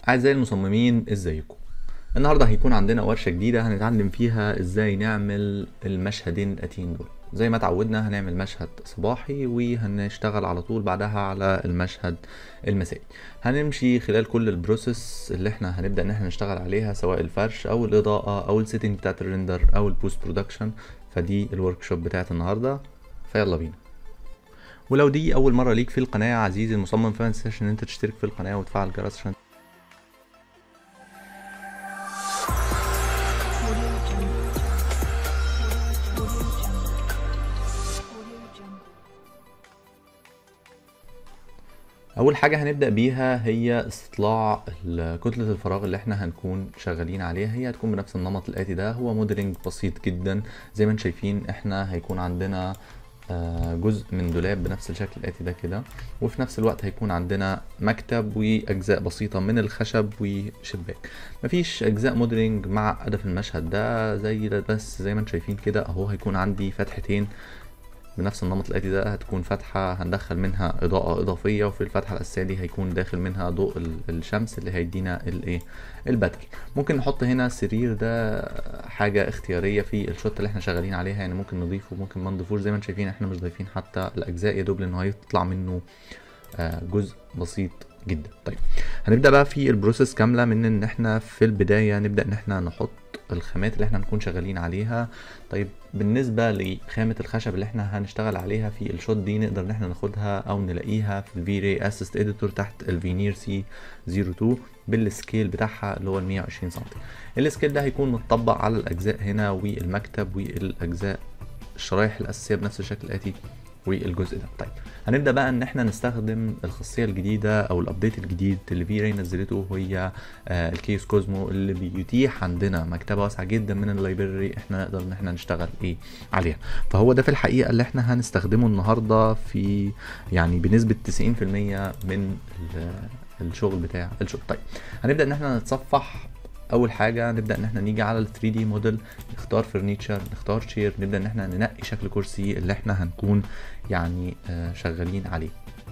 أعزائي المصممين ازيكم؟ النهاردة هيكون عندنا ورشة جديدة هنتعلم فيها ازاي نعمل المشهدين الآتيين دول. زي ما اتعودنا هنعمل مشهد صباحي وهنشتغل على طول بعدها على المشهد المسائي. هنمشي خلال كل البروسيس اللي احنا هنبدأ ان احنا نشتغل عليها، سواء الفرش او الإضاءة او السيتنج بتاعت الريندر او البوست برودكشن. فدي الورك شوب بتاعت النهاردة، فيلا بينا. ولو دي اول مرة ليك في القناة عزيزي المصمم، فمتنساش ان انت تشترك في القناة وتفعل الجرس عشان اول حاجه هنبدا بيها هي استطلاع كتله الفراغ اللي احنا هنكون شغالين عليها. هي هتكون بنفس النمط الاتي ده، هو موديلنج بسيط جدا. زي ما انتم شايفين احنا هيكون عندنا جزء من دولاب بنفس الشكل الاتي ده كده، وفي نفس الوقت هيكون عندنا مكتب واجزاء بسيطه من الخشب وشباك. مفيش اجزاء موديلنج معقده في المشهد ده زي ده، بس زي ما انتم شايفين كده اهو هيكون عندي فتحتين بنفس النمط الآتي ده. هتكون فتحة هندخل منها إضاءة إضافية، وفي الفتحة الأساسية دي هيكون داخل منها ضوء الشمس اللي هيدينا البدر. ممكن نحط هنا سرير، ده حاجة اختيارية في الشوت اللي احنا شغالين عليها، يعني ممكن نضيفه ممكن ما نضيفوش. زي ما انتم شايفين احنا مش ضايفين حتى الأجزاء، يا دوب لأنه هيطلع منه جزء بسيط جدا. طيب هنبدا بقى في البروسيس كامله، من ان احنا في البدايه نبدا ان احنا نحط الخامات اللي احنا هنكون شغالين عليها. طيب بالنسبه لخامه الخشب اللي احنا هنشتغل عليها في الشوت دي، نقدر ان احنا ناخدها او نلاقيها في الفي راي اسيست اديتور تحت الفينير سي 02 بالسكيل بتاعها اللي هو ال 120 سم. السكيل ده هيكون متطبق على الاجزاء هنا والمكتب والاجزاء الشرايح الاساسيه بنفس الشكل الاتي والجزء ده. طيب هنبدا بقى ان احنا نستخدم الخاصيه الجديده او الابديت الجديد اللي في راي نزلته، وهي الكيوس كوزمو، اللي بيتيح عندنا مكتبه واسعه جدا من اللايبراري احنا نقدر ان احنا نشتغل عليها. فهو ده في الحقيقه اللي احنا هنستخدمه النهارده في يعني بنسبه 90% من الشغل بتاع الشغل. طيب هنبدا ان احنا نتصفح. اول حاجه نبدا ان احنا نيجي على ال 3 دي موديل، نختار فرنيتشر، نختار شير، نبدا ان احنا ننقي شكل كرسي اللي احنا هنكون يعني شغالين عليه.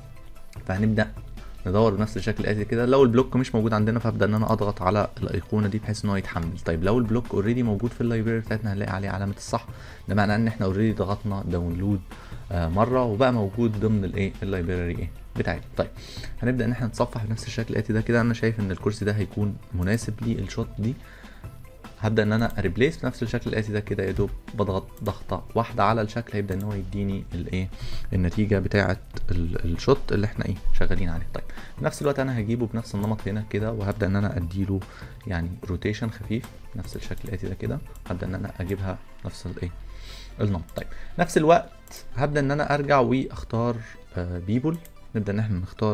فهنبدا ندور بنفس الشكل الاتي كده. لو البلوك مش موجود عندنا فهبدا ان انا اضغط على الايقونه دي بحيث ان هو يتحمل. طيب لو البلوك اوريدي موجود في اللايبراري بتاعتنا هنلاقي عليه علامه الصح، ده معناه ان احنا اوريدي ضغطنا داونلود مره وبقى موجود ضمن اللايبراري بتاعتنا. طيب هنبدا ان احنا نتصفح بنفس الشكل الاتي ده كده. انا شايف ان الكرسي ده هيكون مناسب للشوت دي. هبدا ان انا اريبليس بنفس الشكل الاتي ده كده، يا دوب بضغط ضغطه واحده على الشكل هيبدا ان هو يديني النتيجه بتاعه الشوت اللي احنا شغالين عليه. طيب في نفس الوقت انا هجيبه بنفس النمط هنا كده، وهبدا ان انا اديله يعني روتيشن خفيف بنفس الشكل الاتي ده كده. هبدا ان انا اجيبها نفس النمط. طيب نفس الوقت هبدا ان انا ارجع واختار بيبل. نبدا ان احنا نختار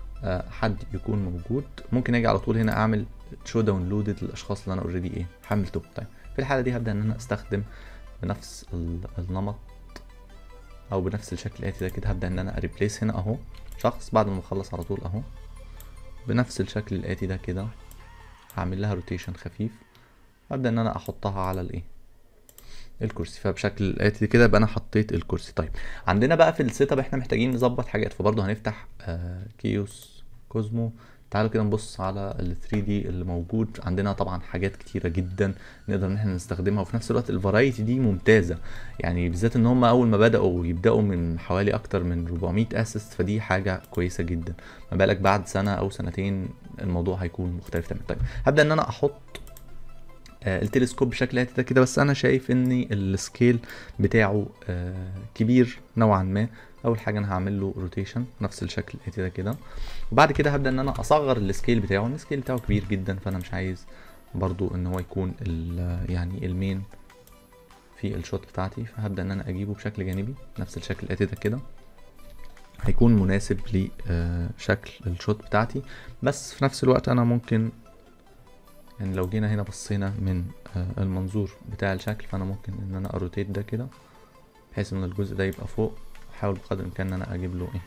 حد يكون موجود. ممكن اجي على طول هنا اعمل شو داونلودد للاشخاص اللي انا اوريدي حملته. طيب في الحاله دي هبدا ان انا استخدم بنفس النمط او بنفس الشكل الاتي ده كده. هبدا ان انا اريبليس هنا اهو شخص، بعد ما اخلص على طول اهو بنفس الشكل الاتي ده كده هعمل لها روتيشن خفيف. هبدا ان انا احطها على الكرسي. فبشكل الاتي كده يبقى انا حطيت الكرسي. طيب عندنا بقى في السيت اب احنا محتاجين نظبط حاجات، فبرضه هنفتح كيوس كوزمو. تعالوا كده نبص على ال 3 دي اللي موجود عندنا. طبعا حاجات كتيره جدا نقدر ان احنا نستخدمها، وفي نفس الوقت الفرايتي دي ممتازه، يعني بالذات ان هم اول ما بداوا يبداوا من حوالي اكتر من 400 اسيست، فدي حاجه كويسه جدا. ما بالك بعد سنه او سنتين الموضوع هيكون مختلف تماما. طيب هبدا ان انا احط التلسكوب بشكل ده كده، بس انا شايف ان السكيل بتاعه كبير نوعا ما. اول حاجه انا هعمل له روتيشن نفس الشكل ده كده، وبعد كده هبدا ان انا اصغر السكيل بتاعه. السكيل بتاعه كبير جدا، فانا مش عايز برضو ان هو يكون يعني المين في الشوت بتاعتي. فهبدا ان انا اجيبه بشكل جانبي نفس الشكل ده كده، هيكون مناسب لشكل الشوت بتاعتي. بس في نفس الوقت انا ممكن يعني لو جينا هنا بصينا من المنظور بتاع الشكل، فانا ممكن ان انا اروتيت ده كده بحيث ان الجزء ده يبقى فوق. احاول بقدر الامكان ان انا اجيب له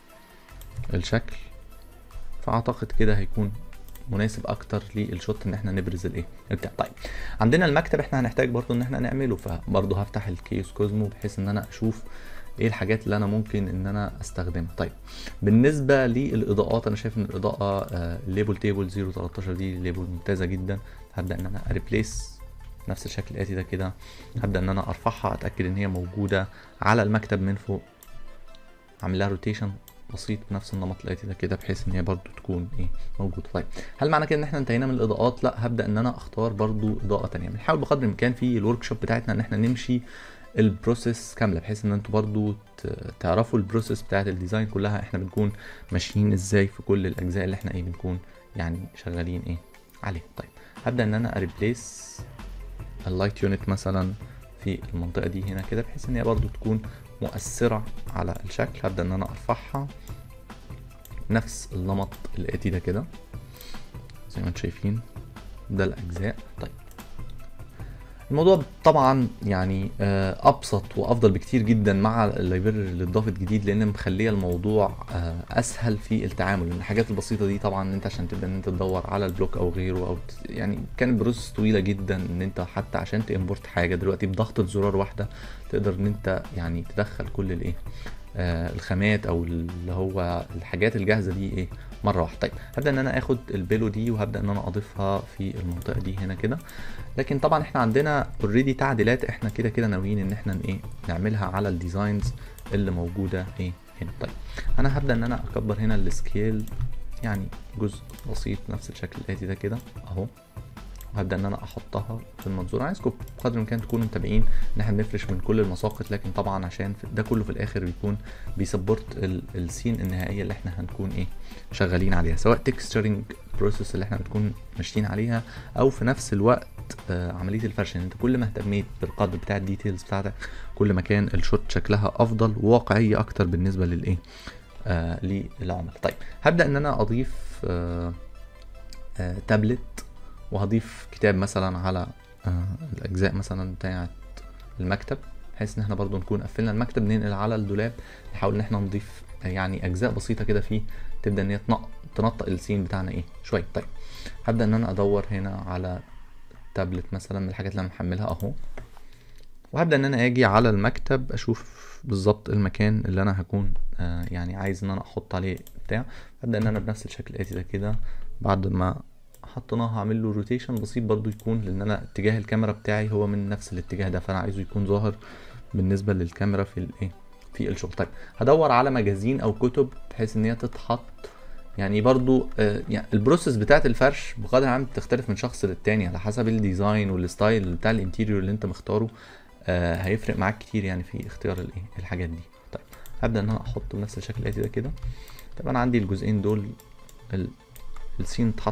الشكل. فاعتقد كده هيكون مناسب اكتر للشوت ان احنا نبرز البتاع. طيب عندنا المكتب احنا هنحتاج برضو ان احنا نعمله، فبرضو هفتح الكيوس كوزمو بحيث ان انا اشوف ايه الحاجات اللي انا ممكن ان انا استخدمها. طيب بالنسبه للاضاءات، انا شايف ان الاضاءه الليبل تيبل 013 دي ليبل ممتازه جدا. هبدا ان انا اريبليس نفس الشكل الاتي ده كده، هبدا ان انا ارفعها، اتاكد ان هي موجوده على المكتب من فوق، اعمل لها روتيشن بسيط بنفس النمط الاتي ده كده، بحيث ان هي برضو تكون ايه موجوده. طيب هل معنى كده ان احنا انتهينا من الاضاءات؟ لا، هبدا ان انا اختار برضو اضاءه تانية. بنحاول بقدر الامكان في الورك شوب بتاعتنا ان احنا نمشي البروسيس كامله، بحيث ان انتوا برضو تعرفوا البروسيس بتاعت الديزاين كلها، احنا بنكون ماشيين ازاي في كل الاجزاء اللي احنا ايه بنكون يعني شغالين ايه عليها. طيب هبدا ان انا اريبليس اللايت يونت مثلا في المنطقه دي هنا كده، بحيث ان هي برضو تكون مؤثره على الشكل. هبدا ان انا ارفعها نفس النمط الاتي ده كده زي ما انتم شايفين، ده الاجزاء. طيب الموضوع طبعا يعني ابسط وافضل بكتير جدا مع اللايبرري اللي اتضافت جديد، لان مخليه الموضوع اسهل في التعامل. الحاجات البسيطه دي طبعا انت عشان تبدا ان انت تدور على البلوك او غيره، او يعني كانت بروسس طويله جدا ان انت حتى عشان تimporت حاجه دلوقتي بضغطه زرار واحده تقدر ان انت يعني تدخل كل الايه الخامات او اللي هو الحاجات الجاهزه دي ايه مره واحده. طيب هبدا ان انا اخد البيلو دي وهبدا ان انا اضيفها في المنطقه دي هنا كده، لكن طبعا احنا عندنا اوريدي تعديلات احنا كده كده ناويين ان احنا ايه نعملها على الديزاينز اللي موجوده ايه هنا. طيب انا هبدا ان انا اكبر هنا السكيل يعني جزء بسيط نفس الشكل الاتي ده كده اهو، وهبدا ان انا احطها في المنظور. عايزكم بقدر الامكان تكونوا متابعين ان احنا بنفرش من كل المساقط، لكن طبعا عشان ده كله في الاخر بيكون بيسبورت السين النهائيه اللي احنا هنكون ايه شغالين عليها، سواء تكستشرنج بروسيس اللي احنا بنكون ماشيين عليها، او في نفس الوقت عمليه الفرش. انت كل ما اهتميت بالقدر بتاع الديتيلز بتاعتك كل ما كان الشوت شكلها افضل وواقعيه اكتر بالنسبه للايه للعملاء. طيب هبدا ان انا اضيف تابلت، وهضيف كتاب مثلا على الاجزاء مثلا بتاعه المكتب، بحيث ان احنا برضو نكون قفلنا المكتب ننقل على الدولاب، نحاول ان احنا نضيف يعني اجزاء بسيطه كده فيه تبدا ان هي تنطق السين بتاعنا ايه شويه. طيب هبدا ان انا ادور هنا على تابلت مثلا من الحاجات اللي انا محملها اهو، وهبدا ان انا اجي على المكتب اشوف بالظبط المكان اللي انا هكون يعني عايز ان انا احط عليه بتاع. هبدا ان انا بنفس الشكل الاتي ده كده بعد ما حطيناها هعمل له روتيشن بسيط برضو يكون، لان انا اتجاه الكاميرا بتاعي هو من نفس الاتجاه ده، فانا عايزه يكون ظاهر بالنسبه للكاميرا في الايه في الشغل. طيب هدور على مجازين او كتب بحيث ان هي تتحط يعني برضو يعني البروسيس بتاعت الفرش بقدر العام بتختلف من شخص للتاني على حسب الديزاين والستايل بتاع الانتيريور اللي انت مختاره، هيفرق معاك كتير يعني في اختيار الايه الحاجات دي. طيب هبدا ان انا احط بنفس الشكل الاتي ده كده. طب انا عندي الجزئين دول السين اتحط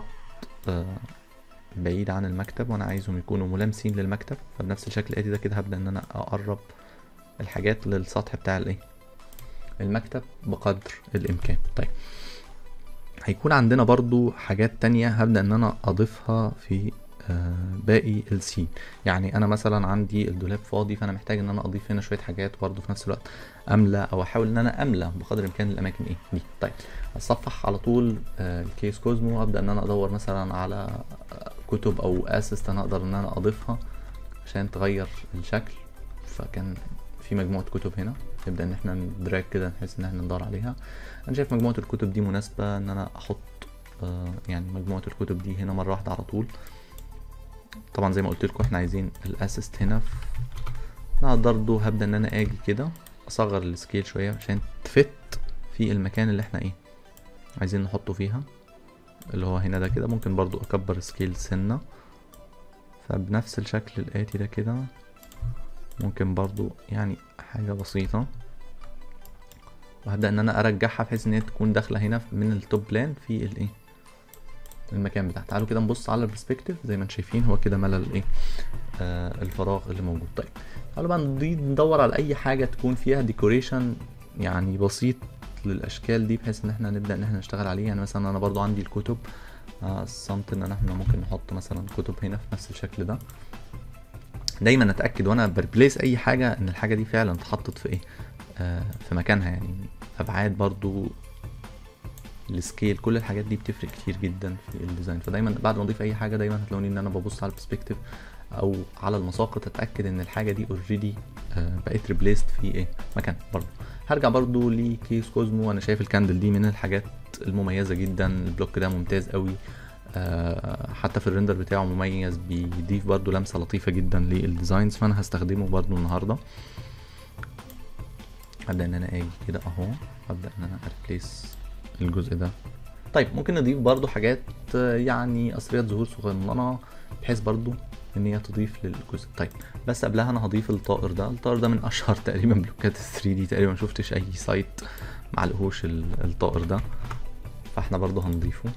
بعيد عن المكتب وانا عايزهم يكونوا ملامسين للمكتب، فبنفس الشكل الاتي ده كده هبدا ان انا اقرب الحاجات للسطح بتاع الايه المكتب بقدر الامكان. طيب هيكون عندنا برضو حاجات تانية هبدا ان انا اضيفها في باقي السين. يعني انا مثلا عندي الدولاب فاضي، فانا محتاج ان انا اضيف هنا شويه حاجات برضو في نفس الوقت املى، او احاول ان انا املى بقدر الامكان الاماكن ايه دي. طيب اصفح على طول الكيس كوزمو، وابدا ان انا ادور مثلا على كتب او اسيست انا اقدر ان انا اضيفها عشان تغير الشكل. فكان في مجموعه كتب هنا نبدا ان احنا ندراج كده بحيث ان احنا ندور عليها. انا شايف مجموعه الكتب دي مناسبه ان انا احط يعني مجموعه الكتب دي هنا مره واحده على طول. طبعا زي ما قلت لكم احنا عايزين الاسيست هنا، انا برضه هبدا ان انا اجي كده اصغر السكيل شويه عشان تفت في المكان اللي احنا ايه عايزين نحطه فيها، اللي هو هنا ده كده. ممكن برضو اكبر سكيل سنه، فبنفس الشكل الاتي ده كده ممكن برضو يعني حاجه بسيطه، وهبدا ان انا ارجعها بحيث ان هي تكون داخله هنا من التوب بلان في الايه المكان بتاعها. تعالوا كده نبص على البرسبكتيف زي ما انتم شايفين هو كده ملى الايه الفراغ اللي موجود. طيب تعالوا بقى ندور على اي حاجه تكون فيها ديكوريشن يعني بسيط للاشكال دي بحيث ان احنا نبدا ان احنا نشتغل عليه. يعني مثلا انا برضو عندي الكتب صمت ان احنا ممكن نحط مثلا كتب هنا في نفس الشكل ده. دايما نتاكد وانا بربليس اي حاجه ان الحاجه دي فعلا اتحطت في ايه في مكانها، يعني ابعاد برضو السكيل كل الحاجات دي بتفرق كتير جدا في الديزاين. فدايما بعد ما اضيف اي حاجه دايما هتلاقوني ان انا ببص على البرسبكتيف او على المساقط اتاكد ان الحاجه دي اوريدي بقت ريبليست في ايه مكان برضو. هرجع برضو لكيس كوزمو. انا شايف الكاندل دي من الحاجات المميزه جدا، البلوك ده ممتاز قوي، حتى في الريندر بتاعه مميز، بيضيف برضو لمسه لطيفه جدا للديزاينز، فانا هستخدمه برضو النهارده. هبدا ان انا اجي كده اهو، هبدا ان انا اريبليس الجزء ده. طيب ممكن نضيف برضو حاجات يعني قصريات ظهور صغننه بحيث برضو ان هي تضيف للجزء. طيب بس قبلها انا هضيف الطائر ده. الطائر ده من اشهر تقريبا بلوكات 3 دي، تقريبا ما شفتش اي سايت معلقهوش الطائر ده، فاحنا برضو هنضيفه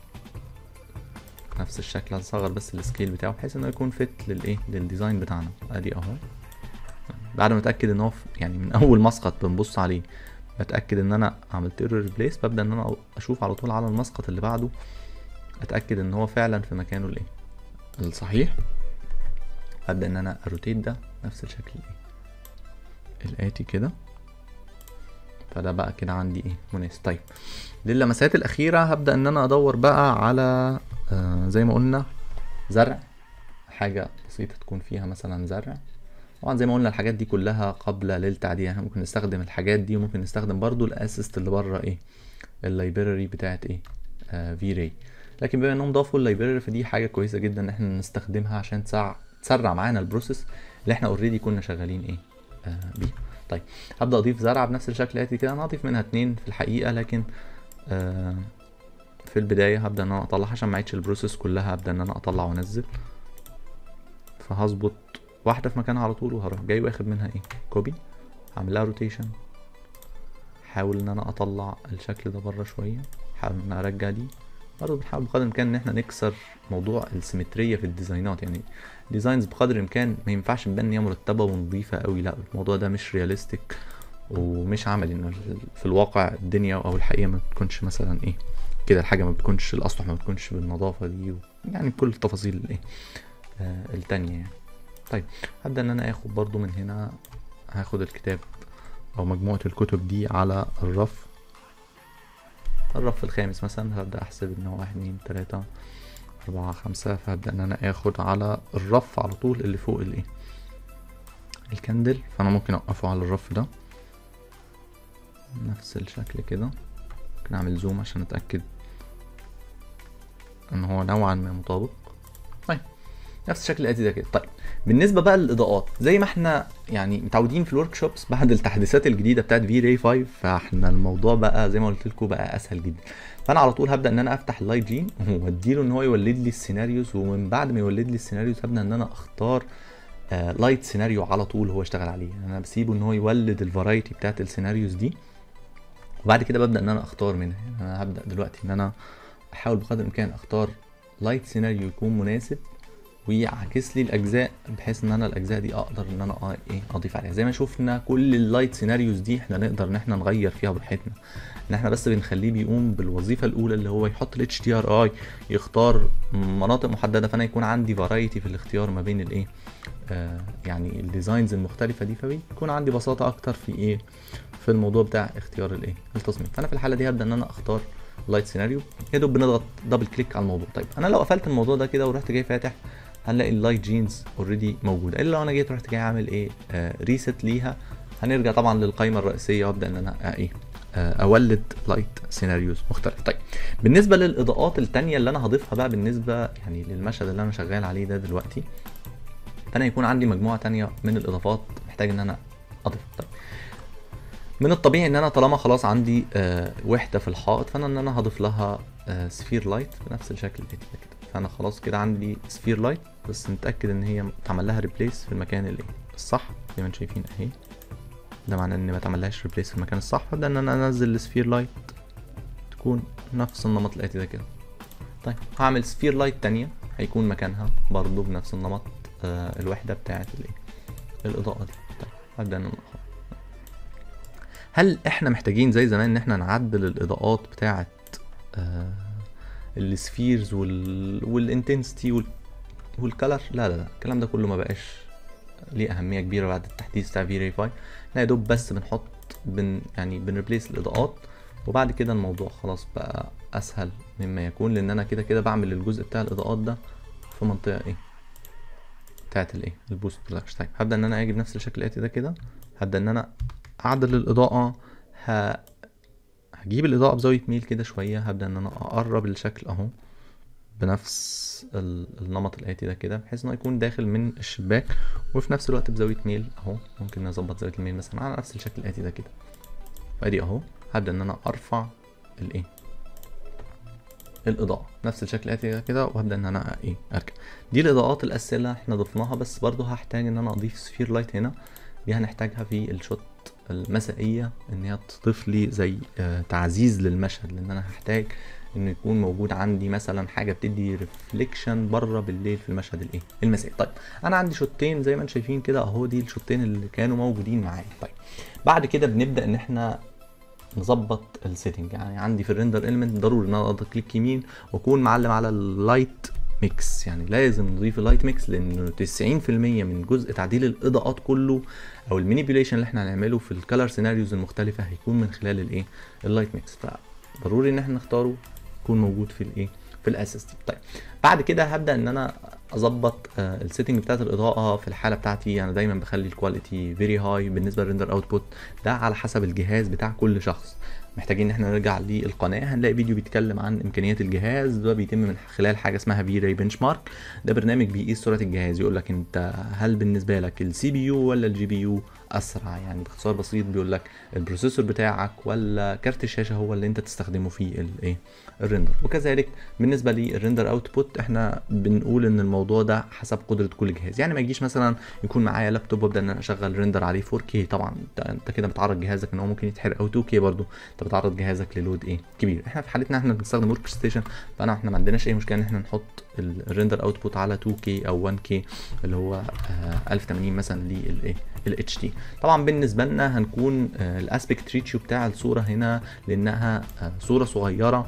نفس الشكل. هنصغر بس السكيل بتاعه بحيث انه يكون فيت للايه للديزاين بتاعنا. ادي اهو، بعد ما اتاكد ان هو يعني من اول مسقط بنبص عليه بتاكد ان انا عملت له ريبليس، ببدا ان انا اشوف على طول على المسقط اللي بعده اتاكد ان هو فعلا في مكانه الايه الصحيح. ابدا ان انا اروتيت ده نفس الشكل الاتي كده، فده بقى كده عندي ايه مناسب. طيب للمسات الاخيره هبدا ان انا ادور بقى على زي ما قلنا زرع، حاجه بسيطه تكون فيها مثلا زرع. طبعا زي ما قلنا الحاجات دي كلها قابله للتعديل، احنا ممكن نستخدم الحاجات دي وممكن نستخدم برضو الاسيست اللي بره ايه اللايبراري بتاعت ايه في راي. لكن بما انهم ضافوا اللايبراري فدي حاجه كويسه جدا ان احنا نستخدمها عشان تسرع معانا البروسيس اللي احنا اوريدي كنا شغالين ايه بيه. طيب هبدا اضيف زرعه بنفس الشكل الاتي كده. انا هضيف منها 2 في الحقيقه، لكن في البدايه هبدا ان انا اطلع عشان ما اعيدش البروسيس كلها، هبدا ان انا اطلع وانزل. فهظبط واحده في مكانها على طول وهروح جاي واخد منها ايه كوبي، هعمل لها روتيشن، حاول ان انا اطلع الشكل ده بره شويه، حاول ان انا ارجع دي. برضه بنحاول بقدر الامكان ان احنا نكسر موضوع السيمتريه في الديزاينات. يعني ديزاينز بقدر الامكان ما ينفعش نبان ان هي مرتبه ونظيفه قوي، لا الموضوع ده مش رياليستيك ومش عملي، انه في الواقع الدنيا او الحقيقه ما بتكونش مثلا ايه كده، الحاجه ما بتكونش الاسطح ما بتكونش بالنظافه دي يعني بكل التفاصيل الايه التانية يعني. طيب هبدا ان انا اخد برضو من هنا، هاخد الكتاب او مجموعة الكتب دي على الرف الخامس مثلا. هبدأ احسب ان هو 1 2 3 4 5، فهبدأ ان انا اخد على الرف على طول اللي فوق الايه الكندل، فانا ممكن اوقفه على الرف ده نفس الشكل كده. ممكن اعمل زوم عشان اتأكد ان هو نوعا ما مطابق. طيب نفس الشكل الاتي ده كده. طيب بالنسبه بقى للاضاءات زي ما احنا يعني متعودين في الورك شوبس بعد التحديثات الجديده بتاعت في راي 5، فاحنا الموضوع بقى زي ما قلت لكم بقى اسهل جدا. فانا على طول هبدا ان انا افتح اللايت جين واديله ان هو يولد لي السيناريوز، ومن بعد ما يولد لي السيناريوز هبدا ان انا اختار لايت سيناريو على طول هو اشتغل عليه. انا بسيبه ان هو يولد الفرايتي بتاعت السيناريوز دي، وبعد كده ببدا ان انا اختار منها. يعني انا هبدا دلوقتي ان انا احاول بقدر الامكان اختار لايت سيناريو يكون مناسب ويعكس لي الاجزاء، بحيث ان انا الاجزاء دي اقدر ان انا اضيف عليها. زي ما شفنا كل اللايت سيناريوز دي احنا نقدر ان احنا نغير فيها براحتنا، ان احنا بس بنخليه بيقوم بالوظيفه الاولى اللي هو يحط الاتش دي ار اي، يختار مناطق محدده، فانا يكون عندي فرايتي في الاختيار ما بين الايه يعني الديزاينز المختلفه دي، فبيكون عندي بساطه اكتر في ايه في الموضوع بتاع اختيار الايه التصميم. فانا في الحاله دي هبدا ان انا اختار لايت سيناريو، يا دوب بنضغط دبل كليك على الموضوع. طيب انا لو قفلت الموضوع ده كده ورحت جاي فاتح هنلاقي اللايت جينز اوريدي موجوده، الا لو انا جيت رحت جاي عامل ايه ريست ليها، هنرجع طبعا للقائمه الرئيسيه وابدا ان انا اولد لايت سيناريوز مختلف. طيب بالنسبه للاضاءات التانية اللي انا هضيفها بقى بالنسبه يعني للمشهد اللي انا شغال عليه ده دلوقتي، فانا يكون عندي مجموعه تانية من الاضافات محتاج ان انا اضيفها. طيب من الطبيعي ان انا طالما خلاص عندي وحده في الحائط، فانا ان انا هضيف لها سفير لايت بنفس الشكل كده. فانا خلاص كده عندي سفير لايت، بس نتاكد ان هي اتعمل لها ريبليس في المكان اللي الصح زي ما انتم شايفين اهي، ده معناه ان ما اتعملهاش ريبليس في المكان الصح. فابدا ان انا انزل السفير لايت تكون نفس النمط الاتي ده كده. طيب هعمل سفير لايت تانية هيكون مكانها برضو بنفس النمط الوحده بتاعت الايه الاضاءه دي. طيب هبدا ان انا هل احنا محتاجين زي زمان ان احنا نعدل الاضاءات بتاعت السفيرز والانتنسيتي والكلر؟ لا الكلام ده كله ما بقاش ليه اهميه كبيره بعد التحديث بتاع في راي 5. احنا يا دوب بس بنحط يعني بنريبليس الاضاءات، وبعد كده الموضوع خلاص بقى اسهل مما يكون، لان انا كده بعمل الجزء بتاع الاضاءات ده في منطقه ايه بتاعت الايه البوست برودكشن. طيب هبدا ان انا اجي بنفس الشكل الاتي ده كده، هبدا ان انا اعدل الاضاءه، هجيب الاضاءه بزاويه ميل كده شويه، هبدا ان انا اقرب الشكل اهو بنفس النمط الاتي ده كده، بحيث انه يكون داخل من الشباك وفي نفس الوقت بزاويه ميل اهو. ممكن نظبط زاويه الميل مثلا على نفس الشكل الاتي ده كده، فادي اهو هبدا ان انا ارفع الايه الاضاءه نفس الشكل الاتي ده كده، وهبدا ان انا اركب. دي الاضاءات الاساسيه اللي احنا ضفناها، بس برضو هحتاج ان انا اضيف سفير لايت هنا، دي هنحتاجها في الشوت المسائيه، ان هي تضيف لي زي تعزيز للمشهد، لان انا هحتاج ان يكون موجود عندي مثلا حاجه بتدي ريفليكشن بره بالليل في المشهد المسائي. طيب انا عندي شوتين زي ما انتم شايفين كده اهو، دي الشوتين اللي كانوا موجودين معايا. طيب بعد كده بنبدا ان احنا نظبط السيتنج. يعني عندي في الريندر اليمنت ضروري ان انا اضغط كليك يمين واكون معلم على اللايت ميكس، يعني لازم نضيف اللايت ميكس، لانه 90% من جزء تعديل الاضاءات كله او المانيبيوليشن اللي احنا هنعمله في الكالر سيناريوز المختلفه هيكون من خلال اللايت ميكس، فضروري ان احنا نختاره يكون موجود في في الاساس دي. طيب بعد كده هبدا ان انا اظبط السيتنج بتاعت الاضاءه. في الحاله بتاعتي انا دايما بخلي الكواليتي فيري هاي بالنسبه للريندر اوتبوت، ده على حسب الجهاز بتاع كل شخص. محتاجين ان احنا نرجع للقناه، هنلاقي فيديو بيتكلم عن امكانيات الجهاز، ده بيتم من خلال حاجه اسمها في راي بنش مارك، ده برنامج بيقيس سرعه الجهاز، يقول لك انت هل بالنسبه لك السي بي يو ولا الجي بي يو اسرع. يعني باختصار بسيط بيقول لك البروسيسور بتاعك ولا كارت الشاشه هو اللي انت تستخدمه في الريندر. وكذلك بالنسبه للريندر اوتبوت احنا بنقول ان الموضوع ده حسب قدره كل جهاز. يعني ما يجيش مثلا يكون معايا لابتوب وابدا ان انا اشغل ريندر عليه 4K، طبعا انت كده بتعرض جهازك ان هو ممكن يتحرق، او 2K برضو انت بتعرض جهازك للود كبير. احنا في حالتنا احنا بنستخدم ورك ستيشن، احنا ما عندناش اي مشكله ان احنا نحط الريندر اوتبوت على 2K او 1K اللي هو 1080 مثلا الاتش دي. طبعا بالنسبه لنا هنكون الاسبكت ريتشيو بتاع الصوره هنا، لانها صوره صغيره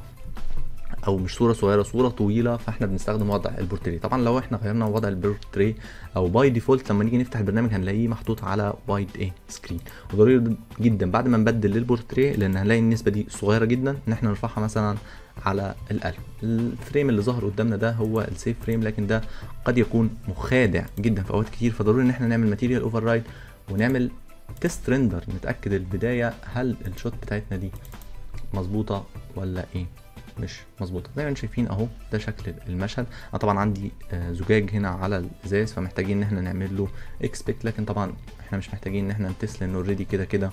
او مش صوره صغيره، صوره طويله، فاحنا بنستخدم وضع البورتريه. طبعا لو احنا غيرنا وضع البورتريه او باي ديفولت لما نيجي نفتح البرنامج هنلاقيه محطوط على وايد سكرين، وضروري جدا بعد ما نبدل للبورتريه، لان هنلاقي النسبه دي صغيره جدا، ان احنا نرفعها مثلا على الألف. الفريم اللي ظهر قدامنا ده هو السيف فريم، لكن ده قد يكون مخادع جدا في اوقات كتير، فضروري ان احنا نعمل ماتيريال اوفر رايد ونعمل تيست ريندر، نتاكد البدايه هل الشوت بتاعتنا دي مظبوطه ولا مش مظبوطه. زي ما انتم شايفين اهو ده شكل المشهد. انا طبعا عندي زجاج هنا على الازاز، فمحتاجين ان احنا نعمل له اكسبكت، لكن طبعا احنا مش محتاجين ان احنا نتست، لانه اوريدي كده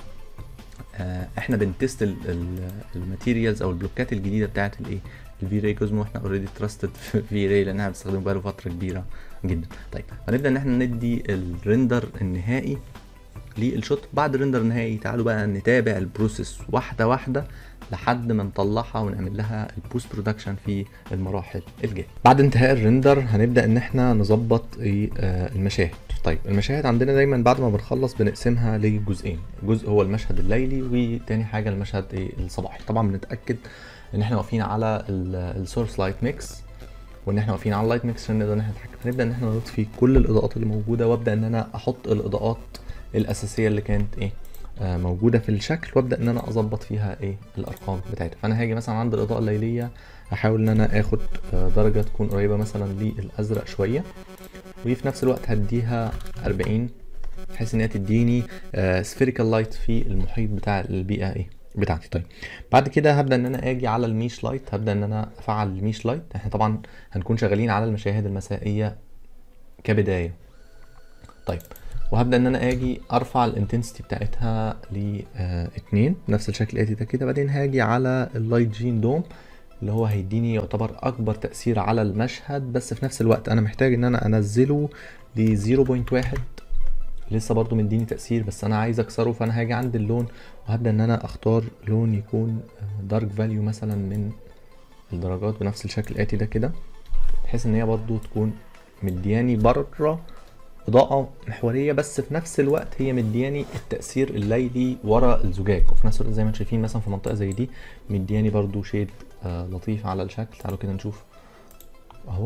احنا بنتست الماتيريالز او البلوكات الجديده بتاعت الفي راي كوزمو، احنا اوريدي تراستد في راي لانها بنستخدمه بقاله فتره كبيره جدا. طيب هنبدا ان احنا ندي الريندر النهائي للشوت. بعد الريندر النهائي تعالوا بقى نتابع البروسيس واحده واحده لحد ما نطلعها ونعمل لها البوست برودكشن في المراحل الجايه. بعد انتهاء الريندر هنبدا ان احنا نظبط المشاهد. طيب المشاهد عندنا دايما بعد ما بنخلص بنقسمها لجزئين، جزء هو المشهد الليلي، وتاني حاجه المشهد الصباحي. طبعا بنتاكد ان احنا واقفين على السورس لايت ميكس، وان احنا واقفين على اللايت ميكس عشان نقدر ان احنا نتحكم. هنبدا ان احنا نطفي كل الاضاءات اللي موجوده، وابدا ان انا احط الاضاءات الاساسيه اللي كانت موجوده في الشكل، وابدا ان انا اظبط فيها الارقام بتاعتها. فانا هاجي مثلا عند الاضاءه الليليه هحاول ان انا اخد درجه تكون قريبه مثلا للازرق شويه، وفي نفس الوقت هديها 40 بحيث ان هي تديني سفيريكال لايت في المحيط بتاع البيئه بتاعتي. طيب بعد كده هبدا ان انا اجي على الميش لايت، هبدا ان انا افعل الميش لايت. احنا طبعا هنكون شغالين على المشاهد المسائيه كبدايه. طيب وهبدا ان انا اجي ارفع الانتنسيتي بتاعتها ل 2 نفس الشكل الاتي ده كده. بعدين هاجي على اللايت جين دوم اللي هو هيديني يعتبر اكبر تاثير على المشهد، بس في نفس الوقت انا محتاج ان انا انزله ل 0.1، لسه برضو مديني تاثير بس انا عايز اكسره. فانا هاجي عند اللون وهبدا ان انا اختار لون يكون دارك فاليو مثلا من الدرجات بنفس الشكل الاتي ده كده، بحيث ان هي برضو تكون مدياني بره اضاءه محوريه، بس في نفس الوقت هي مدياني التاثير الليلي ورا الزجاج، وفي نفس الوقت زي ما انتم شايفين مثلا في منطقه زي دي مدياني برضو شيد لطيف على الشكل. تعالوا كده نشوف اهو،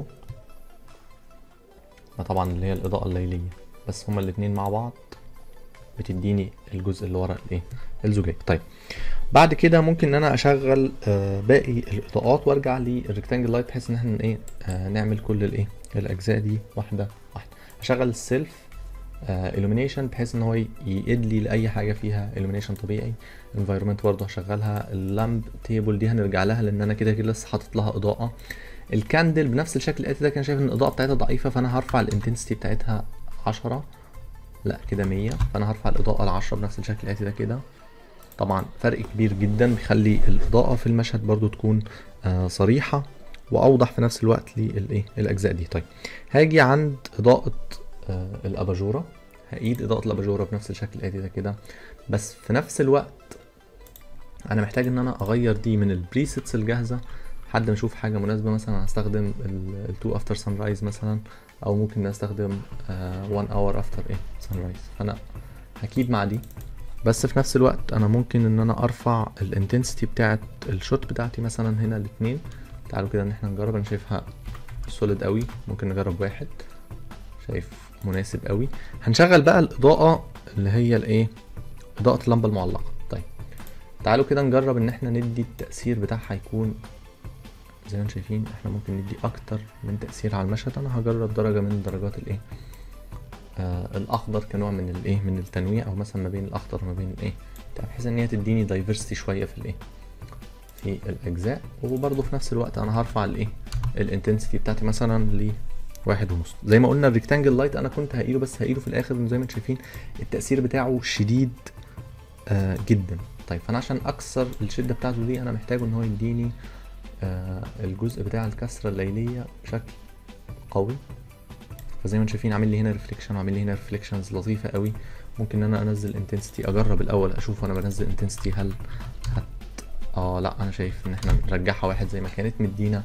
طبعا اللي هي الاضاءه الليليه، بس هما الاتنين مع بعض بتديني الجزء اللي ورا الزجاج. طيب بعد كده ممكن ان انا اشغل باقي الاضاءات وارجع للريكتانجل لايت، بحيث ان احنا نعمل كل الاجزاء دي واحده واحده. هشغل السيلف illumination بحيث ان هو يقيد لي لاي حاجه فيها illumination طبيعي. environment برضه هشغلها. اللامب تيبل دي هنرجع لها لان انا كده كده لسه حاطط لها اضاءه. الكاندل بنفس الشكل الاتي ده، كان شايف ان الاضاءه بتاعتها ضعيفه فانا هرفع الانتنسيتي بتاعتها 10، لا كده 100، فانا هرفع الاضاءه ل 10 بنفس الشكل الاتي ده كده. طبعا فرق كبير جدا بيخلي الاضاءه في المشهد برضو تكون صريحه واوضح في نفس الوقت للايه الاجزاء دي. طيب هاجي عند اضاءه الاباجوره، هقيد اضاءه الاباجوره بنفس الشكل الاتي ده كده. بس في نفس الوقت انا محتاج ان انا اغير دي من البريسيتس الجاهزه لحد ما اشوف حاجه مناسبه. مثلا هستخدم التو افتر سان رايز مثلا، او ممكن استخدم 1 اور افتر ايه سان رايز. فانا هكيب مع دي، بس في نفس الوقت انا ممكن ان انا ارفع الانتنسيتي بتاعه الشوت بتاعتي مثلا هنا ل2. تعالوا كده ان احنا نجرب. انا شايفها سوليد قوي، ممكن نجرب 1. شايف مناسب قوي. هنشغل بقى الاضاءه اللي هي الايه، اضاءه اللمبه المعلقه. طيب تعالوا كده نجرب ان احنا ندي التأثير بتاعها يكون زي ما انتم شايفين. احنا ممكن ندي اكتر من تأثير على المشهد. انا هجرب درجة من درجات الايه الاخضر كنوع من الايه من التنويع، او مثلا ما بين الاخضر وما بين الايه، بحيث ان هي تديني دايفرستي شوية في الايه في الاجزاء. وبرضه في نفس الوقت انا هرفع الايه الانتنسيتي بتاعتي مثلا ل 1.5. زي ما قلنا الريكتانجل لايت انا كنت هقيله، بس هقيله في الاخر زي ما انتم شايفين التأثير بتاعه شديد جدا. طيب فانا عشان اكسر الشده بتاعته دي انا محتاجه ان هو يديني الجزء بتاع الكسره الليليه بشكل قوي. فزي ما انتم شايفين عامل لي هنا ريفليكشن وعامل لي هنا ريفليكشنز لطيفه قوي. ممكن ان انا انزل انتنسيتي، اجرب الاول اشوف وانا بنزل انتنسيتي هل لا انا شايف ان احنا نرجعها 1 زي ما كانت مدينا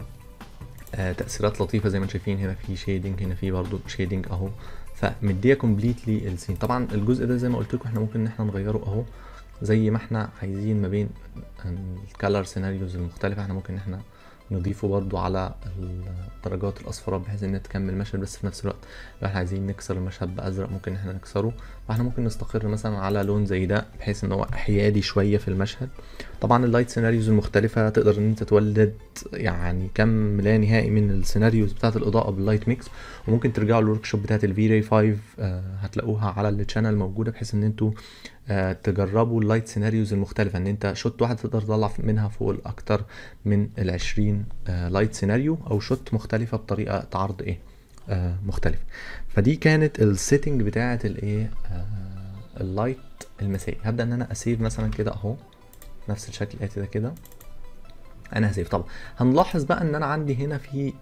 تاثيرات لطيفه. زي ما انتم شايفين هنا في شيدنج، هنا في برضو شيدنج اهو، فمديه كومبليتلي السين. طبعا الجزء ده زي ما قلت لكم احنا ممكن ان احنا نغيره اهو زي ما احنا عايزين ما بين الكالر سيناريوز المختلفه. احنا ممكن ان احنا نضيفه برضو على درجات الاصفرات بحيث انها تكمل المشهد، بس في نفس الوقت لو احنا عايزين نكسر المشهد بازرق ممكن ان احنا نكسره. فاحنا ممكن نستقر مثلا على لون زي ده بحيث ان هو حيادي شويه في المشهد. طبعا اللايت سيناريوز المختلفه تقدر ان انت تولد يعني كم لا نهائي من السيناريوز بتاعه الاضاءه باللايت ميكس. وممكن ترجعوا للورك شوب بتاعه الفي راي 5 هتلاقوها على الشانل موجوده، بحيث ان انتوا تجربوا اللايت سيناريوز المختلفه، ان انت شوت واحد تقدر تطلع منها فوق اكتر من 20 لايت سيناريو او شوت مختلفه بطريقه عرض ايه مختلفه. فدي كانت السيتنج بتاعه الايه اللايت المسائي. هبدا ان انا اسيف مثلا كده اهو نفس الشكل الاتي ده كده. انا هسيف. طبعا هنلاحظ بقى ان انا عندي هنا في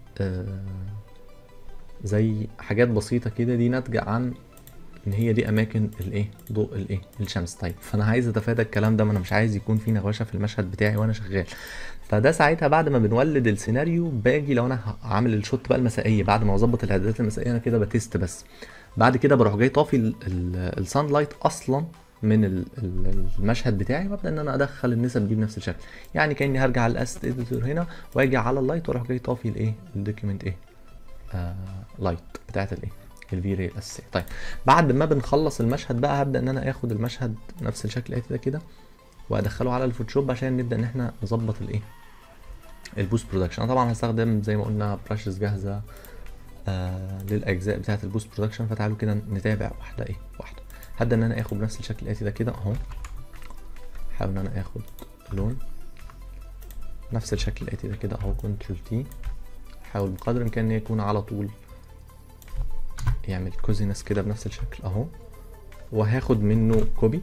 زي حاجات بسيطه كده، دي ناتجه عن ان هي دي اماكن الايه ضوء الايه الشمس. طيب فانا عايز اتفادى الكلام ده، ما انا مش عايز يكون في نغوشه في المشهد بتاعي وانا شغال. فده ساعتها بعد ما بنولد السيناريو باجي لو انا عامل الشوت بقى المسائيه، بعد ما اظبط الاعدادات المسائيه انا كده بتست بس. بعد كده بروح جاي طافي السان لايت اصلا من المشهد بتاعي، وابدا ان انا ادخل النسب دي بنفس الشكل. يعني كاني هرجع على الاسيت اديتور هنا واجي على اللايت واروح جاي طافي الايه الدوكيمنت ايه لايت بتاعت الايه الفي راي الاساسيه. طيب بعد ما بنخلص المشهد بقى هبدا ان انا اخد المشهد نفس الشكل الاتي ده كده وادخله على الفوتوشوب عشان نبدا ان احنا نظبط الايه البوست برودكشن. انا طبعا هستخدم زي ما قلنا براشز جاهزه للاجزاء بتاعه البوست برودكشن. فتعالوا كده نتابع واحده واحده. هبدا ان انا اخد بنفس الشكل الاتي ده كده اهو، احاول ان انا اخد لون نفس الشكل الاتي ده كده اهو، كنترول تي. احاول بقدر الامكان ان يكون على طول يعمل كوزينس كده بنفس الشكل اهو، وهاخد منه كوبي.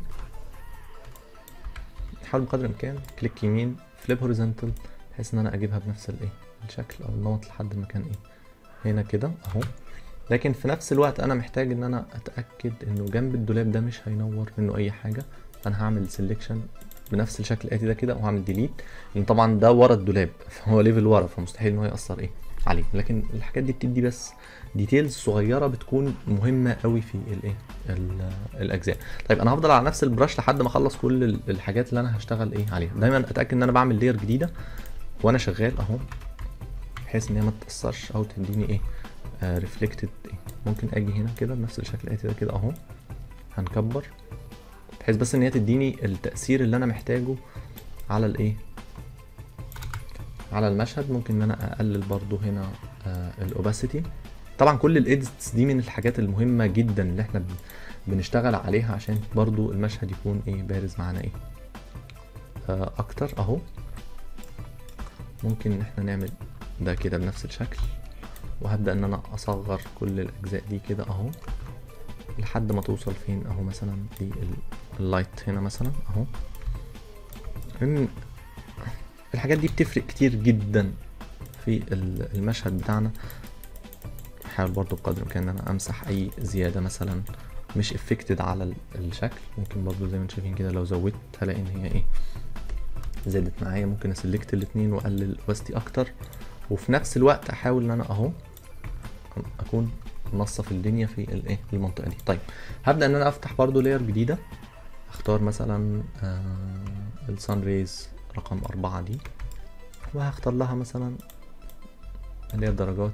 احاول بقدر الامكان كليك يمين فليب هوريزونتال بحيث ان انا اجيبها بنفس الايه الشكل او النمط لحد المكان ايه هنا كده اهو. لكن في نفس الوقت انا محتاج ان انا اتاكد انه جنب الدولاب ده مش هينور منه اي حاجه. فانا هعمل سيلكشن بنفس الشكل الاتي ده كده وهعمل ديليت، لان طبعا ده ورا الدولاب فهو ليفل ورا فمستحيل ان هو ياثر ايه عليه. لكن الحاجات دي بتدي بس ديتيلز صغيره بتكون مهمه قوي في الايه الاجزاء. طيب انا هفضل على نفس البراش لحد ما اخلص كل الحاجات اللي انا هشتغل ايه عليها. دايما اتاكد ان انا بعمل لير جديده وانا شغال اهو بحيث ان هي ما تتاثرش او تديني ايه ريفلكتد ايه. ممكن اجي هنا كده بنفس الشكل الاتي ده كده اهو، هنكبر بحيث بس ان هي تديني التاثير اللي انا محتاجه على الايه على المشهد. ممكن ان انا اقلل برضو هنا الاوباسيتي طبعا كل الايديتس دي من الحاجات المهمه جدا اللي احنا بنشتغل عليها عشان برضو المشهد يكون ايه بارز معانا ايه اكتر اهو. ممكن ان احنا نعمل ده كده بنفس الشكل، وهبدأ ان انا اصغر كل الاجزاء دي كده اهو لحد ما توصل فين اهو، مثلا دي اللايت هنا مثلا اهو. لان الحاجات دي بتفرق كتير جدا في المشهد بتاعنا. احاول برضو بقدر الامكان ان انا امسح اي زيادة مثلا مش افكتد على الشكل. ممكن برضو زي ما انتم شايفين كده لو زودت هلاقي ان هي ايه زادت معايا. ممكن اسلكت الاتنين واقلل الاوباستي اكتر، وفي نفس الوقت احاول ان انا اهو اكون منصف الدنيا في الايه المنطقه دي. طيب هبدا ان انا افتح برضو لاير جديده، اختار مثلا السان ريز رقم 4 دي، وهختار لها مثلا اللي هي الدرجات،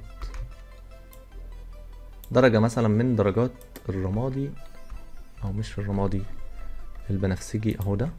درجه مثلا من درجات الرمادي، او مش الرمادي، البنفسجي اهو. ده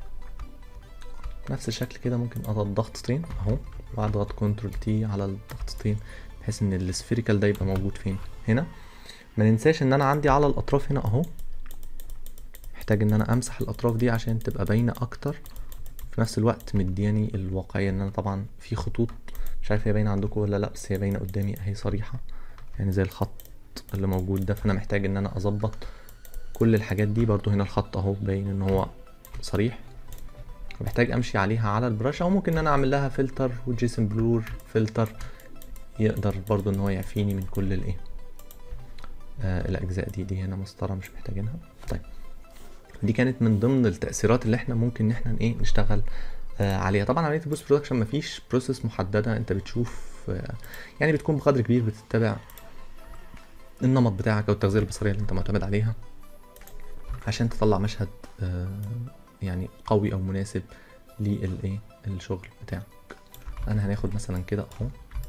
نفس الشكل كده. ممكن اضغط ضغطتين اهو، واضغط كنترول تي على الضغطتين بحيث ان السفيريكال ده يبقى موجود فين هنا. ما ننساش ان انا عندي على الاطراف هنا اهو، محتاج ان انا امسح الاطراف دي عشان تبقى باينه اكتر، في نفس الوقت مدياني الواقعيه. ان انا طبعا في خطوط مش عارف هي باينه عندكم ولا لا، بس هي باينه قدامي اهي صريحه، يعني زي الخط اللي موجود ده. فانا محتاج ان انا اظبط كل الحاجات دي. برضو هنا الخط اهو باين ان هو صريح، محتاج امشي عليها على البرش، او ممكن ان انا اعمل لها فلتر وجيسون بلور فلتر يقدر برضو ان هو يعفيني من كل الايه الاجزاء دي هنا مسطره مش محتاجينها. طيب دي كانت من ضمن التاثيرات اللي احنا ممكن ان احنا ايه نشتغل عليها. طبعا عمليه البوست برودكشن مفيش بروسيس محدده، انت بتشوف يعني بتكون بقدر كبير بتتبع النمط بتاعك او التغذيه البصريه اللي انت معتمد عليها عشان تطلع مشهد يعني قوي او مناسب للايه الشغل بتاعك. انا هناخد مثلا كده اهو،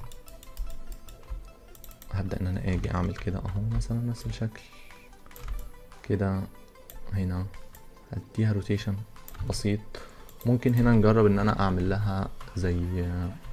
هبدأ ان انا اجي اعمل كده اهو مثلا نفس الشكل كده. هنا هديها روتيشن بسيط. ممكن هنا نجرب ان انا اعمل لها زي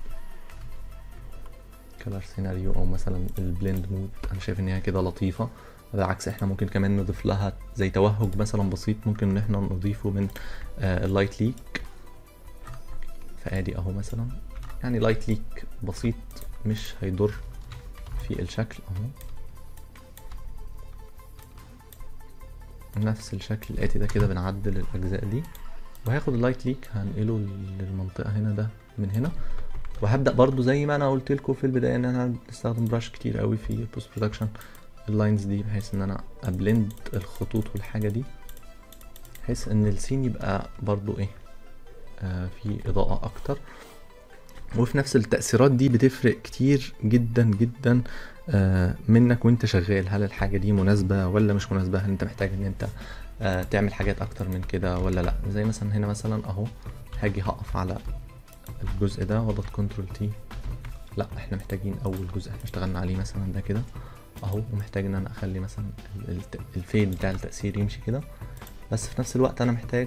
كلر سيناريو او مثلا البلند مود. انا شايف ان هي كده لطيفة. بالعكس احنا ممكن كمان نضيف لها زي توهج مثلا بسيط، ممكن ان احنا نضيفه من اللايت ليك. فادي اهو مثلا يعني لايت ليك بسيط مش هيضر في الشكل اهو. نفس الشكل الاتي ده كده بنعدل الاجزاء دي، وهاخد اللايت ليك هنقله للمنطقه هنا ده من هنا. وهبدا برضو زي ما انا قلت لكم في البدايه ان انا بستخدم براش كتير قوي في البوست برودكشن اللاينز دي، بحيث ان انا ابلند الخطوط والحاجه دي بحيث ان السين يبقى برضو ايه في اضاءه اكتر. وفي نفس التأثيرات دي بتفرق كتير جدا جدا منك وانت شغال. هل الحاجة دي مناسبة ولا مش مناسبة؟ هل انت محتاج ان انت تعمل حاجات اكتر من كده ولا لا؟ زي مثلا هنا مثلا اهو هاجي هقف على الجزء ده واضغط كنترول تي. لا احنا محتاجين اول جزء احنا اشتغلنا عليه مثلا ده كده اهو، ومحتاج ان انا اخلي مثلا الفيد بتاع التأثير يمشي كده، بس في نفس الوقت انا محتاج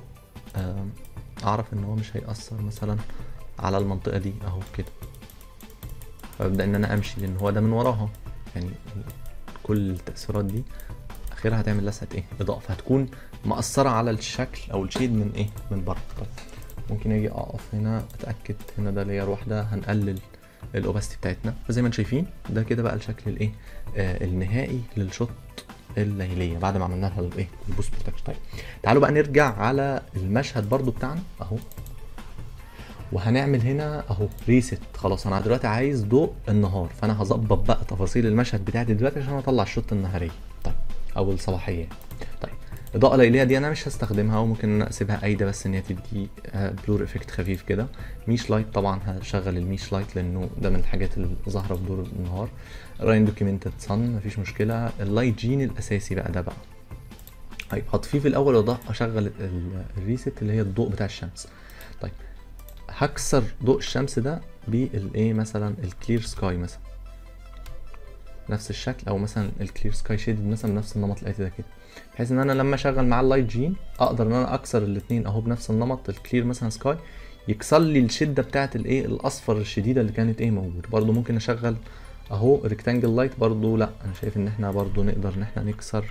اعرف ان هو مش هيأثر مثلا على المنطقة دي اهو كده. فببدأ ان انا امشي لان هو ده من وراها، يعني كل التأثيرات دي اخرها هتعمل لسعة ايه اضاءة، فهتكون مأثرة على الشكل او الشيد من ايه من بره. طيب ممكن اجي اقف هنا اتأكد هنا ده لاير واحدة هنقلل الاوباستي بتاعتنا. فزي ما انتم شايفين ده كده بقى الشكل الايه النهائي للشوت الليلية بعد ما عملنا لها الايه البوست بروتكشن. طيب تعالوا بقى نرجع على المشهد برضو بتاعنا اهو، وهنعمل هنا اهو ريست. خلاص انا دلوقتي عايز ضوء النهار، فانا هظبط بقى تفاصيل المشهد بتاعتي دلوقتي عشان اطلع الشوت النهاريه طيب او الصباحيه. طيب اضاءه ليليه دي انا مش هستخدمها، وممكن ان انا اسيبها قايده بس ان هي تدي بلور افكت خفيف كده. ميش لايت طبعا هشغل الميش لايت لانه ده من الحاجات اللي ظاهره في دور النهار. راين دوكيومنتد صن مفيش مشكله. اللايت جين الاساسي بقى ده بقى طيب هطفيه في الاول اشغل الريست اللي هي الضوء بتاع الشمس. طيب هكسر ضوء الشمس ده بالايه مثلا الكلير سكاي مثلا نفس الشكل، او مثلا الكلير سكاي شيدد مثلا بنفس النمط الاتي ده كده، بحيث ان انا لما اشغل مع اللايت جين اقدر ان انا اكسر الاثنين اهو بنفس النمط. الكلير مثلا سكاي يكسر لي الشده بتاعه الايه الاصفر الشديده اللي كانت ايه موجوده. برضو ممكن اشغل اهو ريكتانجل لايت برضو لا، انا شايف ان احنا برضو نقدر ان احنا نكسر،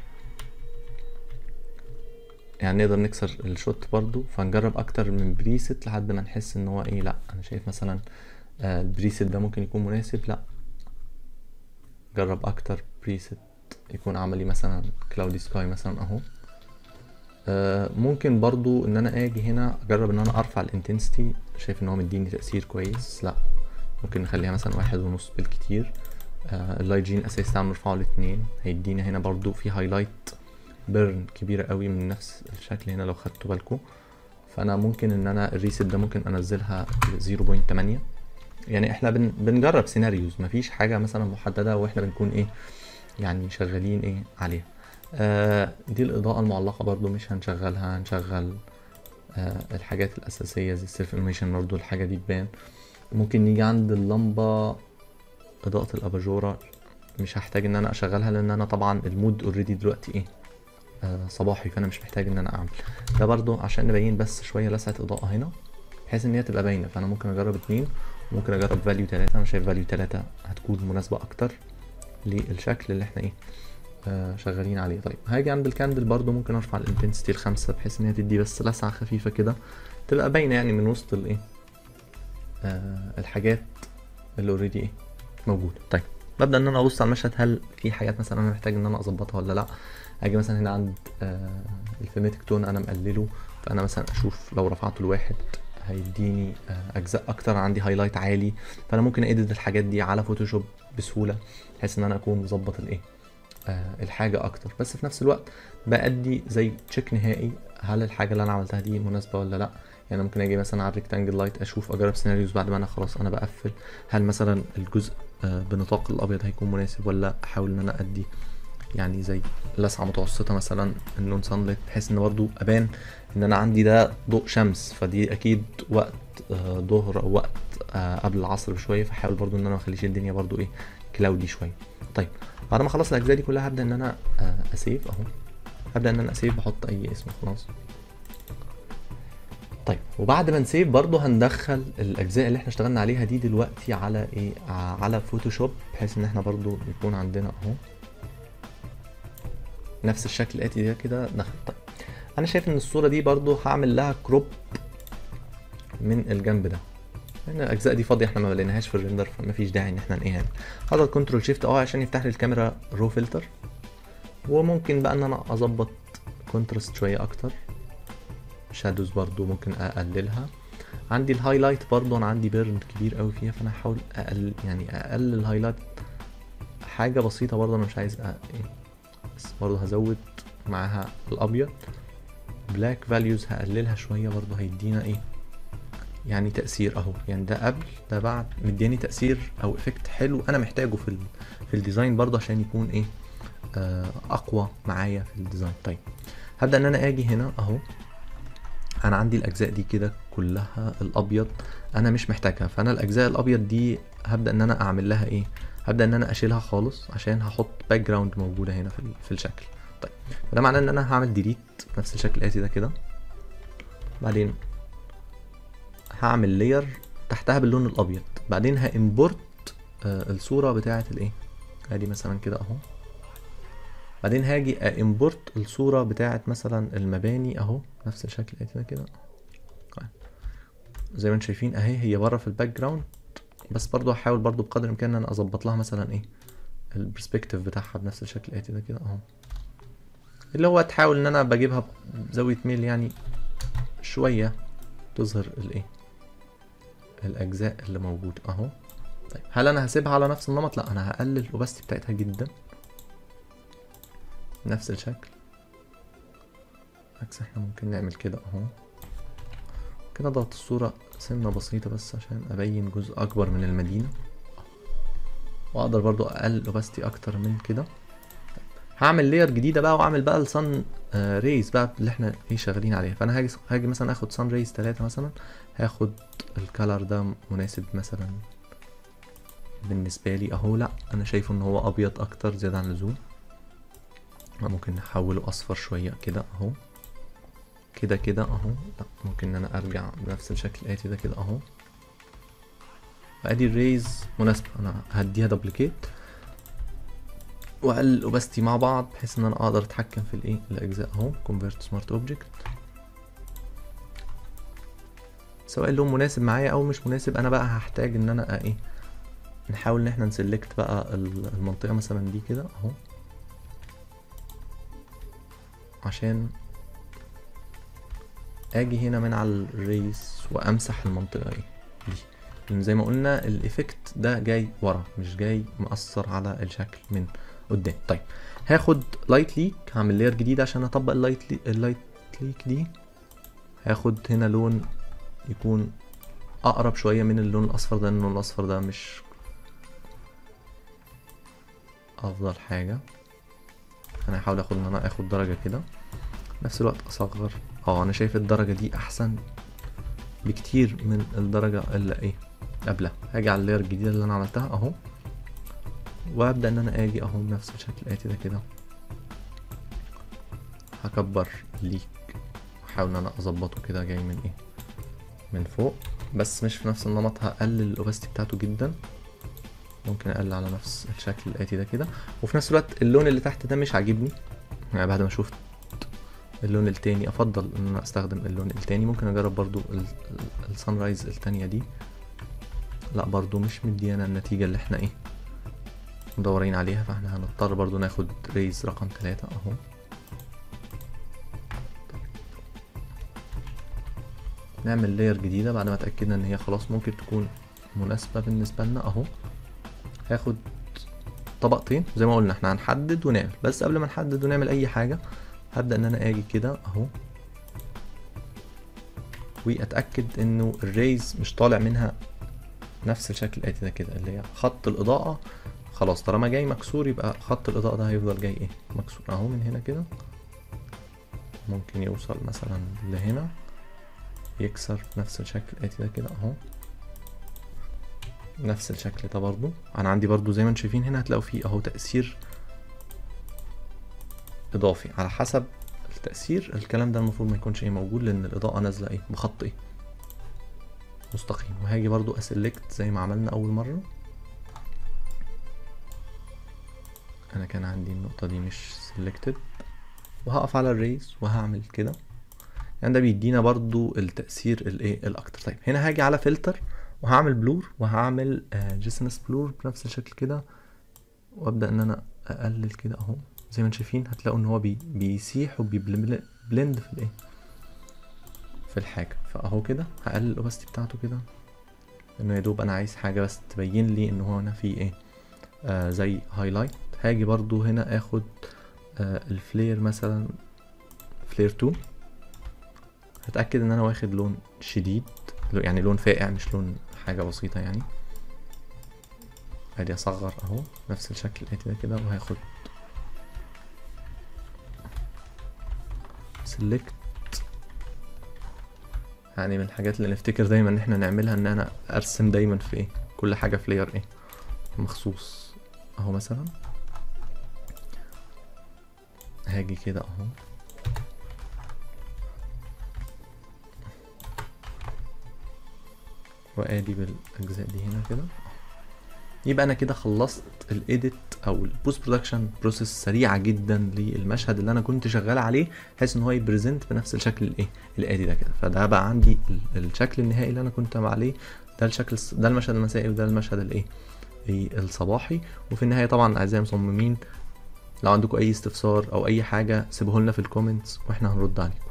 يعني نقدر نكسر الشوت برضو. فنجرب اكتر من بريست لحد ما نحس ان هو ايه، لا انا شايف مثلا البريست ده ممكن يكون مناسب، لا جرب اكتر بريست يكون عملي، مثلا كلاودي سكاي مثلا اهو. ممكن برضو ان انا اجي هنا اجرب ان انا ارفع الانتنسيتي، شايف ان هو مديني تأثير كويس، لا ممكن نخليها مثلا 1.5 بالكتير. اللايت جين اساسي تعمل نرفعه ل2، هيدينا هنا برضو في هايلايت بيرن كبيرة قوي من نفس الشكل هنا لو خدتوا بالكم. فانا ممكن ان انا الريست ده ممكن انزلها ل 0.8. يعني احنا بنجرب سيناريوز، مفيش حاجة مثلا محددة واحنا بنكون ايه يعني شغالين ايه عليها. دي الاضاءة المعلقة برضو مش هنشغلها، هنشغل الحاجات الاساسية زي السيلف انيميشن برضو الحاجة دي تبان. ممكن نيجي عند اللمبة، اضاءة الاباجورة مش هحتاج ان انا اشغلها لان انا طبعا المود اوريدي دلوقتي ايه صباحي، فانا مش محتاج ان انا اعمل ده برضو عشان نبين بس شوية لسعة اضاءة هنا بحيث ان هي تبقى باينة. فانا ممكن اجرب 2، ممكن اجرب فاليو 3. انا شايف فاليو 3 هتكون مناسبة اكتر للشكل اللي احنا ايه شغالين عليه. طيب هاجي عند الكاندل برضو ممكن ارفع الانتنسيتي ل5 بحيث ان هي تدي بس لسعة خفيفة كده تبقى باينة يعني من وسط الايه الحاجات اللي اوريدي ايه موجودة. طيب ببدأ ان انا ابص على المشهد، هل في حاجات مثلا انا محتاج ان انا اظبطها ولا لا. اجي مثلا هنا عند الفيميتك تون انا مقلله، فانا مثلا اشوف لو رفعته ل1 هيديني اجزاء اكتر، عندي هايلايت عالي، فانا ممكن اديت الحاجات دي على فوتوشوب بسهولة بحيث ان انا اكون مظبط الايه الحاجة اكتر. بس في نفس الوقت بأدي زي تشيك نهائي هل الحاجة اللي انا عملتها دي مناسبة ولا لا. يعني ممكن اجي مثلا على الريكتانجل لايت اشوف اجرب سيناريوز بعد ما انا خلاص انا بقفل، هل مثلا الجزء بنطاق الابيض هيكون مناسب ولا احاول ان انا ادي يعني زي لسعة متوسطة مثلا النون سانلايت بحيث ان برضو ابان ان انا عندي ده ضوء شمس، فدي اكيد وقت ظهر او وقت قبل العصر بشوية، فحاول برضو ان انا مخليش الدنيا برضو ايه كلاودي شوية. طيب بعد ما اخلص الاجزاء دي كلها هبدا ان انا اسيف اهو، هبدا ان انا اسيف بحط اي اسم خلاص. طيب وبعد ما نسيف برضو هندخل الاجزاء اللي احنا اشتغلنا عليها دي دلوقتي على ايه على فوتوشوب بحيث ان احنا برضو يكون عندنا اهو نفس الشكل الاتي ده كده دخل. طيب انا شايف ان الصورة دي برضو هعمل لها كروب من الجنب ده لان الاجزاء دي فاضيه احنا ما لقيناهاش في الريندر، فمفيش داعي ان احنا نلاقيها. هضغط كنترول شيفت عشان يفتح لي الكاميرا رو فلتر، وممكن بقى ان انا اظبط كونتراست شويه اكتر، شادوز برضو ممكن اقللها. عندي الهايلايت برضو انا عندي بيرن كبير قوي فيها، فانا هحاول اقلل الهايلايت حاجه بسيطه برضو، انا مش عايز بس برضو هزود معاها الابيض. بلاك فاليوز هقللها شويه برضو هيدينا ايه يعني تأثير اهو، يعني ده قبل ده بعد مدياني تأثير او افكت حلو انا محتاجه في الديزاين برضه عشان يكون ايه اقوى معايا في الديزاين. طيب هبدأ ان انا اجي هنا اهو، انا عندي الاجزاء دي كده كلها الابيض انا مش محتاجها، فانا الاجزاء الابيض دي هبدأ ان انا اعمل لها ايه، هبدأ ان انا اشيلها خالص عشان هحط باك جراوند موجودة هنا في الشكل. طيب ده معناه ان انا هعمل ديليت نفس الشكل الاتي ده كده، بعدين هعمل لاير تحتها باللون الابيض، بعدين هامبورت الصوره بتاعه الايه ادي مثلا كده اهو، بعدين هاجي امبورت الصوره بتاعه مثلا المباني اهو نفس الشكل ده كده. زي ما انتم شايفين اهي هي بره في الباك جراوند، بس برضو هحاول برضو بقدر الامكان ان انا اظبط لها مثلا ايه البرسبكتيف بتاعها بنفس الشكل ده كده اهو، اللي هو تحاول ان انا بجيبها بزاويه ميل يعني شويه تظهر الايه الاجزاء اللي موجوده اهو. طيب هل انا هسيبها على نفس النمط؟ لا انا هقلل الاوباستي بتاعتها جدا نفس الشكل. عكس احنا ممكن نعمل كده اهو كده، اضغط الصورة سنة بسيطة بس عشان ابين جزء اكبر من المدينة، واقدر برضو اقلل الاوباستي اكتر من كده. هعمل لاير جديدة بقى واعمل بقى الصن ريز بقى اللي احنا ايه شغالين عليها. فانا هاجي مثلا اخد صن ريز 3 مثلا، هاخد الكالر ده مناسب مثلا بالنسبة لي اهو، لا انا شايفه ان هو ابيض اكتر زيادة عن اللزوم، ممكن نحوله اصفر شوية كده اهو كده اهو. لا ممكن ان انا ارجع بنفس الشكل الاتي ده كده اهو، وادي الريز مناسبة، انا هديها دوبليكيت واقلل الاوباستي مع بعض بحيث ان انا اقدر اتحكم في الايه الاجزاء اهو. كونفيرت سمارت اوبجكت، سواء اللون مناسب معايا او مش مناسب. انا بقى هحتاج ان انا ايه نحاول ان احنا نسلكت بقى المنطقة مثلا دي كده اهو، عشان اجي هنا من على الريس وامسح المنطقة ايه دي، لان زي ما قلنا الايفكت ده جاي ورا مش جاي مأثر على الشكل من قدام. طيب هاخد لايت ليك، هعمل لاير جديد عشان اطبق اللايت ليك دي. هاخد هنا لون يكون اقرب شوية من اللون الاصفر ده، اللون الاصفر ده مش افضل حاجة. انا هحاول اخد ان انا اخد درجة كده، نفس الوقت اصغر. انا شايف الدرجة دي احسن بكتير من الدرجة اللي ايه قبلها. هاجي على اللاير الجديدة اللي انا عملتها اهو، وابدأ ان انا اجي اهو بنفس الشكل الاتي ده كده. هكبر ليك واحاول ان انا اظبطه كده جاي من ايه من فوق، بس مش في نفس النمط. هقلل الاوباستي بتاعته جدا، ممكن اقلل على نفس الشكل الاتي ده كده. وفي نفس الوقت اللون اللي تحت ده مش عاجبني، يعني بعد ما شفت اللون التاني افضل ان انا استخدم اللون التاني. ممكن اجرب برضو السان رايز التانية دي، لا برضو مش مديانا النتيجة اللي احنا ايه مدورين عليها، فاحنا هنضطر برضو ناخد ريز رقم 3 اهو. نعمل لاير جديدة بعد ما اتأكدنا ان هي خلاص ممكن تكون مناسبة بالنسبة لنا اهو. هاخد طبقتين زي ما قلنا احنا هنحدد ونعمل، بس قبل ما نحدد ونعمل اي حاجة هبدأ ان انا اجي كده اهو واتأكد انه الريز مش طالع منها نفس الشكل الاتي ده كده، اللي هي خط الاضاءة. خلاص طالما جاي مكسور يبقى خط الاضاءة ده هيفضل جاي ايه مكسور اهو. من هنا كده ممكن يوصل مثلا لهنا، يكسر نفس الشكل الاتي ده كده اهو. نفس الشكل ده برضو انا عندي برضو زي ما انتم شايفين هنا هتلاقوا فيه اهو تأثير اضافي على حسب التأثير. الكلام ده المفروض ما يكونش ايه موجود، لان الاضاءة نازلة ايه بخط ايه مستقيم. وهاجي برضو اسلكت زي ما عملنا اول مرة. انا كان عندي النقطة دي مش سلكتد، وهقف على الريز وهعمل كده، يعني ده بيدينا برضو التأثير الايه الاكتر. طيب هنا هاجي على فلتر وهعمل بلور، وهعمل جيسنس بلور بنفس الشكل كده، وابدأ ان انا اقلل كده اهو. زي ما انتم شايفين هتلاقوا ان هو بيسيح وبيبلند في الايه في الحاجة. فاهو كده هقلل الاوباستي بتاعته كده، انه يا دوب انا عايز حاجة بس تبين لي ان هو هنا في ايه زي هايلايت. هاجي برضو هنا اخد الفلير مثلا فلير 2، هتأكد ان انا واخد لون شديد، يعني لون فاقع مش لون حاجة بسيطة يعني. ادي اصغر اهو نفس الشكل الاتي ده كده، وهاخد سيلكت. يعني من الحاجات اللي نفتكر دايما ان احنا نعملها ان انا ارسم دايما في ايه كل حاجة في لاير ايه مخصوص اهو. مثلا هاجي كده اهو وادي بالاجزاء دي هنا كده. يبقى انا كده خلصت الايديت او البوست برودكشن بروسيس سريعه جدا للمشهد اللي انا كنت شغال عليه، بحيث ان هو يبريزنت بنفس الشكل الايه الادي ده كده. فده بقى عندي الشكل النهائي اللي انا كنت عليه. ده الشكل، ده المشهد المسائي، وده المشهد الايه الصباحي. وفي النهايه طبعا اعزائي المصممين لو عندكم اي استفسار او اي حاجه سيبوه لنا في الكومنتس واحنا هنرد عليكم.